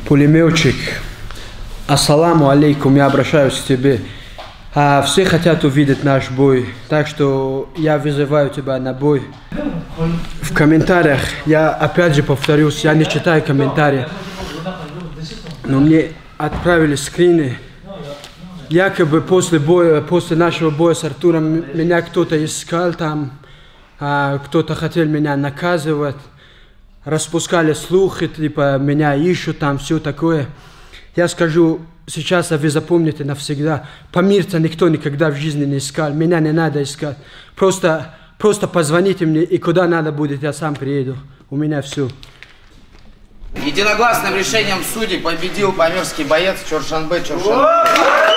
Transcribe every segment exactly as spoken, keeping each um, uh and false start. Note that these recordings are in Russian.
Пулеметчик, ассаламу алейкум, я обращаюсь к тебе. А, все хотят увидеть наш бой, так что я вызываю тебя на бой. В комментариях, я опять же повторюсь, я не читаю комментарии, но мне отправили скрины. Якобы после боя, после нашего боя с Артуром меня кто-то искал там, а, кто-то хотел меня наказывать. Распускали слухи, типа меня ищут там, все такое. Я скажу сейчас, а вы запомните навсегда, помирца никто никогда в жизни не искал, меня не надо искать. Просто, просто позвоните мне, и куда надо будет, я сам приеду. У меня все. Единогласным решением судей победил памирский боец Чоршанбе Чоршанбе.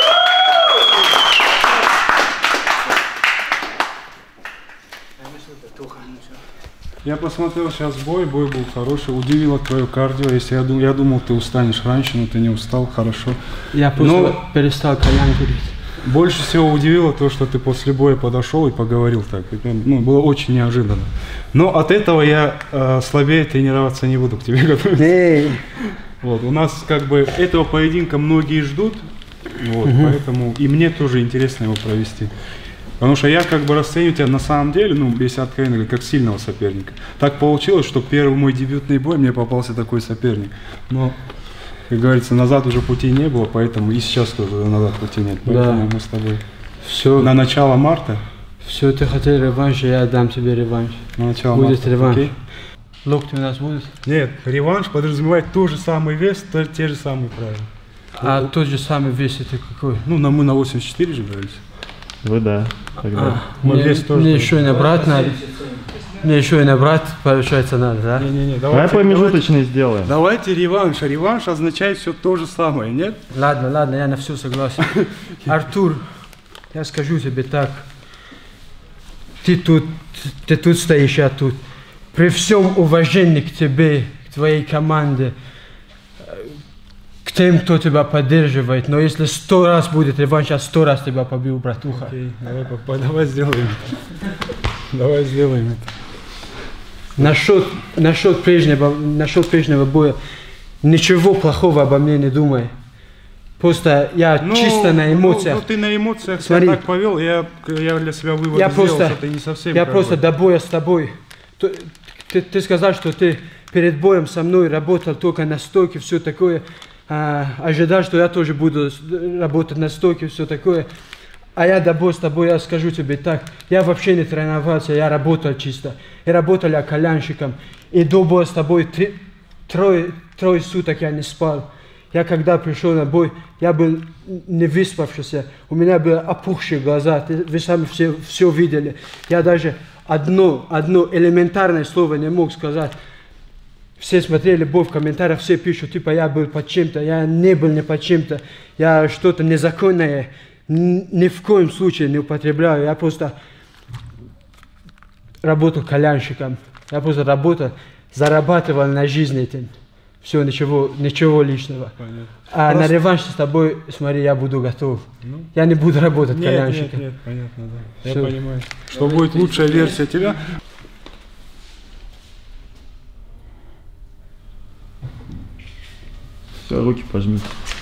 Я посмотрел сейчас бой, бой был хороший, удивило твое кардио. Если я, дум, я думал, ты устанешь раньше, но ты не устал, хорошо. Я просто но перестал колян курить. Больше всего удивило то, что ты после боя подошел и поговорил так. Это, ну, было очень неожиданно. Но от этого я э, слабее тренироваться не буду, к тебе готовиться. Вот, у нас как бы этого поединка многие ждут, вот, угу. Поэтому и мне тоже интересно его провести. Потому что я как бы расцениваю тебя на самом деле, ну, если откровенно говоря, как сильного соперника. Так получилось, что первый мой дебютный бой мне попался такой соперник. Но, как говорится, назад уже пути не было, поэтому и сейчас тоже назад пути нет. Поэтому да. Мы с тобой все на начало марта. Все, ты хотел реванш, я дам тебе реванш. На начало будет марта. Реванш. Окей? Локти у нас будет? Нет, реванш подразумевает тот же самый вес, то, те же самые правила. А вот. Тот же самый вес это какой? Ну, на, мы на восемьдесят четыре же брались. Вы да. А, мне мне еще и набрать надо. Мне еще и набрать, получается, надо, да? Не-не-не, давай промежуточный сделаем. Давайте реванш. А реванш означает все то же самое, нет? Ладно, ладно, я на все согласен. Артур, я скажу тебе так. Ты тут, ты тут стоишь, я тут. При всем уважении к тебе, к твоей команде, к тем, кто тебя поддерживает, но если сто раз будет реванш, я сто раз тебя побью, братуха. Окей, давай, папа, давай сделаем это. Давай сделаем это. Насчет, насчет, прежнего, насчет прежнего боя, ничего плохого обо мне не думай. Просто я ну, чисто на эмоциях. Ну, ну ты на эмоциях себя так повел, я, я для себя вывод я сделал, просто, что ты не совсем Я правый. просто до боя с тобой. Ты, ты, ты сказал, что ты перед боем со мной работал только на стойке, все такое. А, ожидал, что я тоже буду работать на стойке, все такое. А я до боя с тобой, я скажу тебе так, я вообще не тренировался, я работал чисто. Я работал я колянщиком. И до боя с тобой три, трое, трое суток я не спал. Я когда пришел на бой, я был не выспавшийся. У меня были опухшие глаза, вы сами все, все видели. Я даже одно, одно элементарное слово не мог сказать. Все смотрели бой в комментариях, все пишут, типа я был под чем-то, я не был не под чем-то, я что-то незаконное ни в коем случае не употребляю, я просто работал колянщиком, я просто работал, зарабатывал на жизнь этим, все, ничего, ничего личного. Понятно. А просто... на реванш с тобой, смотри, я буду готов, ну? Я не буду работать нет, колянщиком. Нет, нет, понятно, да, все. Я понимаю, что будет лучшая версия тебя. Все, руки пожмите.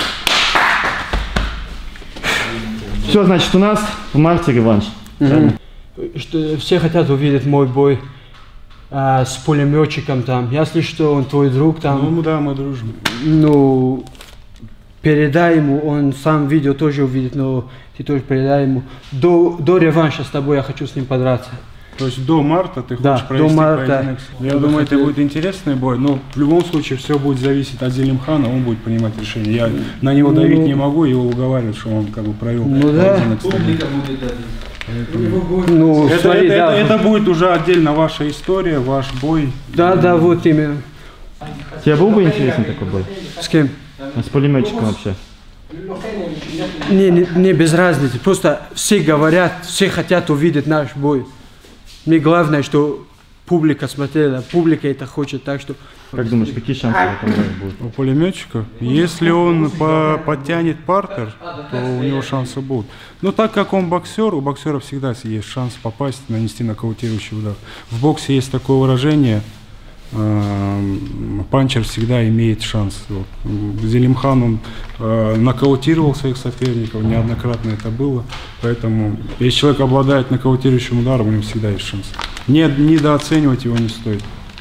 Все, значит, у нас в марте реванш. Mm-hmm. Что, все хотят увидеть мой бой а, с пулеметчиком там. Если что, он твой друг там. Ну да, мы дружим. Ну, передай ему, он сам видео тоже увидит, но ты тоже передай ему. До, до реванша с тобой я хочу с ним подраться. То есть до марта ты да, хочешь провести до марта. поединок? Я, я думаю, это будет интересный бой, но в любом случае все будет зависеть от Зелимхана, он будет принимать решение. Я на него ну, давить не могу, его уговаривать, что он как бы провел ну, поединок. Да. Ну, это, смотри, это, да. это, это будет уже отдельно ваша история, ваш бой. Да, да, вот именно. Тебе был бы интересен такой бой? С кем? С пулеметчиком вообще. Не, не, не без разницы, просто все говорят, все хотят увидеть наш бой. Мне главное, что публика смотрела, публика это хочет, так что... Как думаешь, какие шансы в этом бою будут? У пулеметчика? Если он по подтянет партер, то у него шансы будут. Но так как он боксер, у боксера всегда есть шанс попасть, нанести нокаутирующий удар. В боксе есть такое выражение, э, панчер всегда имеет шанс. Вот. Зелимхан, он э, нокаутировал своих соперников, неоднократно это было. Поэтому, если человек обладает нокаутирующим ударом, у него всегда есть шанс. Не, недооценивать его не стоит.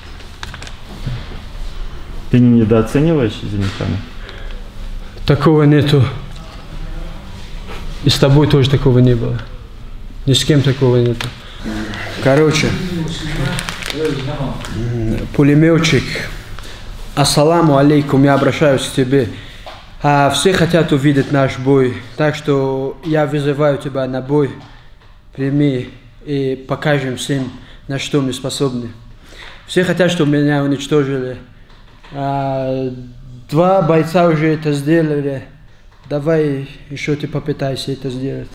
Ты не недооцениваешь Зелимхана? Такого нету. И с тобой тоже такого не было. Ни с кем такого нету. Короче, пулеметчик, ассаламу алейкум, я обращаюсь к тебе. А, все хотят увидеть наш бой, так что я вызываю тебя на бой. Прими и покажем всем, на что мы способны. Все хотят, чтобы меня уничтожили. А, два бойца уже это сделали. Давай еще ты попытайся это сделать.